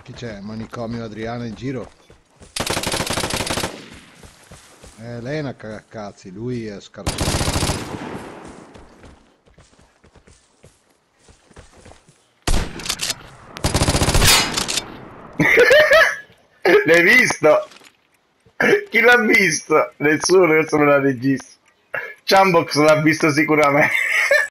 Chi c'è? Manicomio Adriana in giro? Lei è una cagacazzi, lui è scarso. L'hai visto? Chi l'ha visto? Nessuno, io sono la regista. Chambox l'ha visto sicuramente.